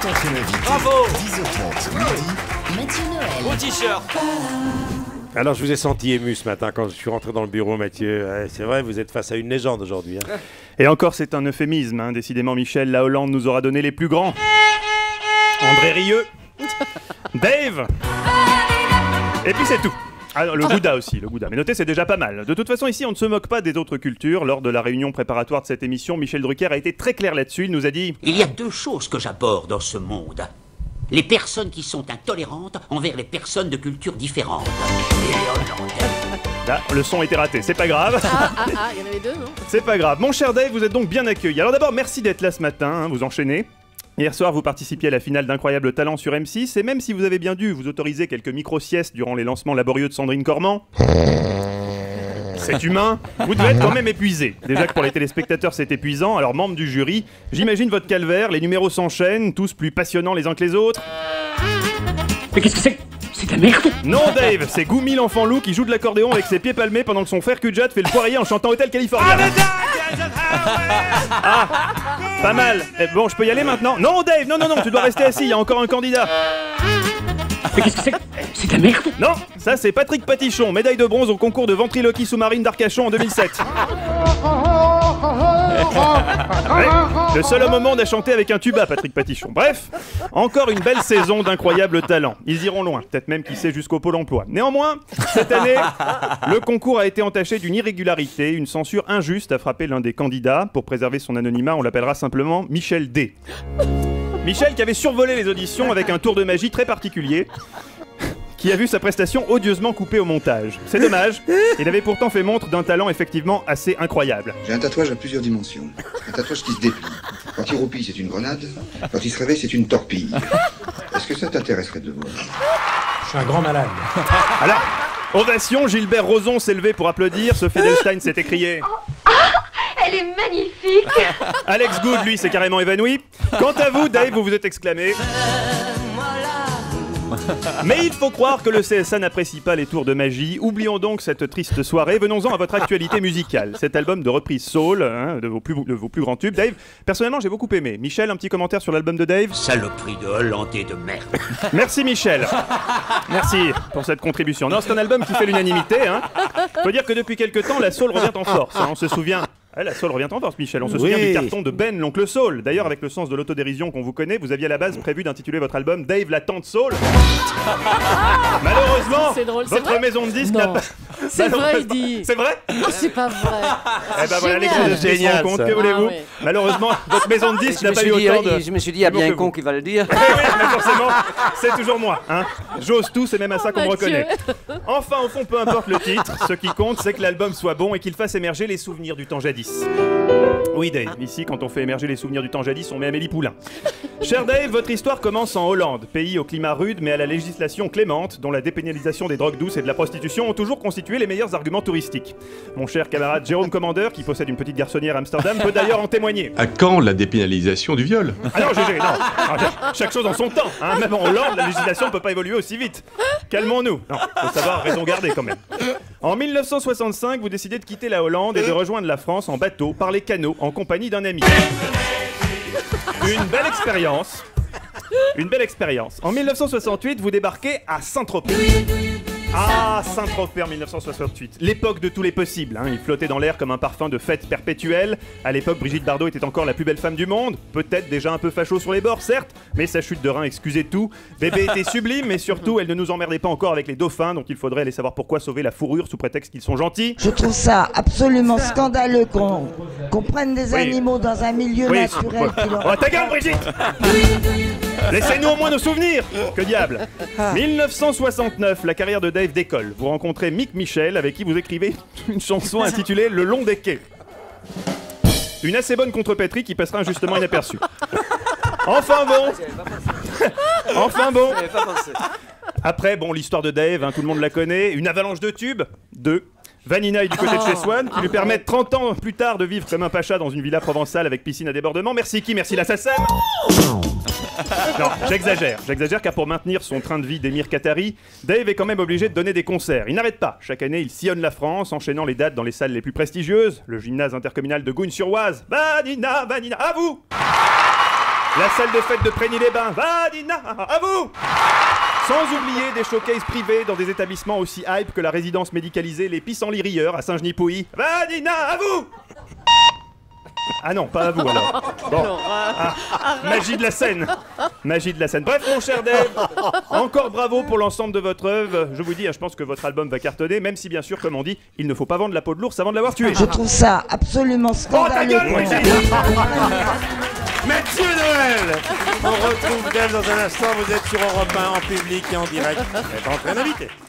Attention invité. Bravo. 10h30 midi. Mathieu Noël. Beau t-shirt. Alors je vous ai senti ému ce matin quand je suis rentré dans le bureau, Mathieu. Ouais, c'est vrai, vous êtes face à une légende aujourd'hui. Hein. Et encore, c'est un euphémisme. Hein. Décidément, Michel, la Hollande nous aura donné les plus grands. André Rieu. Dave. Et puis c'est tout. Ah, le Gouda aussi, le Gouda. Mais notez, c'est déjà pas mal. De toute façon, ici, on ne se moque pas des autres cultures. Lors de la réunion préparatoire de cette émission, Michel Drucker a été très clair là-dessus. Il nous a dit... Il y a deux choses que j'aborde dans ce monde. Les personnes qui sont intolérantes envers les personnes de cultures différentes. Et les Hollandais. Là, le son était raté, c'est pas grave. Il y en avait deux, non? C'est pas grave. Mon cher Dave, vous êtes donc bien accueilli. Alors d'abord, merci d'être là ce matin, hein, vous enchaînez. Hier soir, vous participiez à la finale d'Incroyable Talent sur M6, et même si vous avez bien dû vous autoriser quelques micro-siestes durant les lancements laborieux de Sandrine Cormand, c'est humain, vous devez être quand même épuisé. Déjà que pour les téléspectateurs c'est épuisant, alors membre du jury, j'imagine votre calvaire, les numéros s'enchaînent, tous plus passionnants les uns que les autres. Mais qu'est-ce que c'est? C'est de la merde. Non Dave, c'est Goumi l'enfant loup qui joue de l'accordéon avec ses pieds palmés pendant que son frère Kudjat fait le poirier en chantant Hotel California. Ah, pas mal. Bon, je peux y aller maintenant? Non Dave, non, tu dois rester assis, il y a encore un candidat. Mais qu'est-ce que c'est? C'est de la merde. Non, ça c'est Patrick Patichon, médaille de bronze au concours de ventriloquie sous-marine d'Arcachon en 2007. Ouais, le seul homme au monde à chanter avec un tuba, Patrick Patichon. Bref, encore une belle saison d'incroyables talents. Ils iront loin, peut-être même qui sait jusqu'au Pôle emploi. Néanmoins, cette année, le concours a été entaché d'une irrégularité, une censure injuste a frappé l'un des candidats. Pour préserver son anonymat, on l'appellera simplement Michel D. Michel qui avait survolé les auditions avec un tour de magie très particulier, qui a vu sa prestation odieusement coupée au montage. C'est dommage, il avait pourtant fait montre d'un talent effectivement assez incroyable. J'ai un tatouage à plusieurs dimensions. Un tatouage qui se déplie. Quand il roupille, c'est une grenade. Quand il se réveille, c'est une torpille. Est-ce que ça t'intéresserait de le voir? Je suis un grand malade. Alors, ovation, Gilbert Rozon s'est levé pour applaudir, Sophie Delstein s'est écriée. Elle est magnifique. Alex Good, lui, s'est carrément évanoui. Quant à vous, Dave, vous vous êtes exclamé. Mais il faut croire que le CSA n'apprécie pas les tours de magie. Oublions donc cette triste soirée. Venons-en à votre actualité musicale. Cet album de reprise soul, hein, de vos plus grands tubes. Dave, personnellement, j'ai beaucoup aimé. Michel, un petit commentaire sur l'album de Dave? Saloperie de Hollandais de merde. Merci Michel. Merci pour cette contribution. Non, c'est un album qui fait l'unanimité. Hein. Faut dire que depuis quelques temps, la soul revient en force. Hein. On se souvient... la soul revient en force, Michel. On se souvient du carton de Ben, l'oncle Soul. D'ailleurs, avec le sens de l'autodérision qu'on vous connaît, vous aviez à la base prévu d'intituler votre album Dave la tante Soul. Malheureusement, C'est drôle, c'est votre vrai maison de disques n'a pas... C'est vrai, il dit. C'est vrai? Oh, c'est pas vrai. Eh ben voilà, les Génial. gars, je me rends compte, que voulez-vous? ouais. Malheureusement, votre maison de disques n'a pas eu autant de... Je me suis dit, il y a bien un con qui va le dire. Oui, mais forcément, c'est toujours moi. Hein. J'ose tout, c'est même à ça qu'on me Mathieu. reconnaît. Enfin, au fond, peu importe le titre, ce qui compte, c'est que l'album soit bon et qu'il fasse émerger les souvenirs du temps jadis. Oui, Dave, ici, quand on fait émerger les souvenirs du temps jadis, on met Amélie Poulain. Cher Dave, votre histoire commence en Hollande, pays au climat rude mais à la législation clémente, dont la dépénalisation des drogues douces et de la prostitution ont toujours constitué les meilleurs arguments touristiques. Mon cher camarade Jérôme Commandeur, qui possède une petite garçonnière à Amsterdam, peut d'ailleurs en témoigner. À quand la dépénalisation du viol? Ah non, GG, non. Chaque chose en son temps. Hein. Même en Hollande, la législation ne peut pas évoluer aussi vite. Calmons-nous. Non, faut savoir raison garder quand même. En 1965, vous décidez de quitter la Hollande et de rejoindre la France en bateau, par les canaux, en compagnie d'un ami. Une belle expérience. Une belle expérience. En 1968, vous débarquez à Saint-Tropez. Ah, Saint-Tropez en 1968. L'époque de tous les possibles. Hein. Il flottait dans l'air comme un parfum de fête perpétuelle. À l'époque, Brigitte Bardot était encore la plus belle femme du monde. Peut-être déjà un peu facho sur les bords, certes, mais sa chute de rein excusait tout. Bébé était sublime, mais surtout, elle ne nous emmerdait pas encore avec les dauphins, dont il faudrait aller savoir pourquoi sauver la fourrure sous prétexte qu'ils sont gentils. Je trouve ça absolument scandaleux qu'on prenne des animaux dans un milieu naturel. Oh, ta gueule, Brigitte! Laissez-nous au moins nos souvenirs! Que diable! 1969, la carrière de Dave décolle. Vous rencontrez Mick Michel, avec qui vous écrivez une chanson intitulée Le long des quais. Une assez bonne contrepétrie qui passera injustement inaperçue. Enfin bon! Enfin bon! Après, bon, l'histoire de Dave, hein, tout le monde la connaît. Une avalanche de tubes. 2. Vanina est du côté de chez Swan, qui lui permettent 30 ans plus tard de vivre comme un pacha dans une villa provençale avec piscine à débordement. Merci qui? Merci l'assassin. Non, j'exagère car pour maintenir son train de vie d'émir qatari, Dave est quand même obligé de donner des concerts. Il n'arrête pas. Chaque année, il sillonne la France, enchaînant les dates dans les salles les plus prestigieuses. Le gymnase intercommunal de Gougne-sur-Oise. Vanina, Vanina, à vous! La salle de fête de Prégny-les-Bains. Vanina, à vous. Sans oublier des showcases privés dans des établissements aussi hype que la résidence médicalisée Les Pissenlits-Rieurs à Saint-Genis-Pouilly. Vanina, à vous. Ah non, pas à vous alors. Bon. Magie de la scène. Magie de la scène. Bref, mon cher Dave, encore bravo pour l'ensemble de votre œuvre. Je vous dis, je pense que votre album va cartonner, même si bien sûr, comme on dit, il ne faut pas vendre la peau de l'ours avant de l'avoir tué. Je trouve ça absolument scandaleux. Oh ta gueule, moi ici. Mathieu Noël. On retrouve Dave dans un instant, vous êtes sur Europe 1 en public et en direct. Vous êtes en train d'inviter.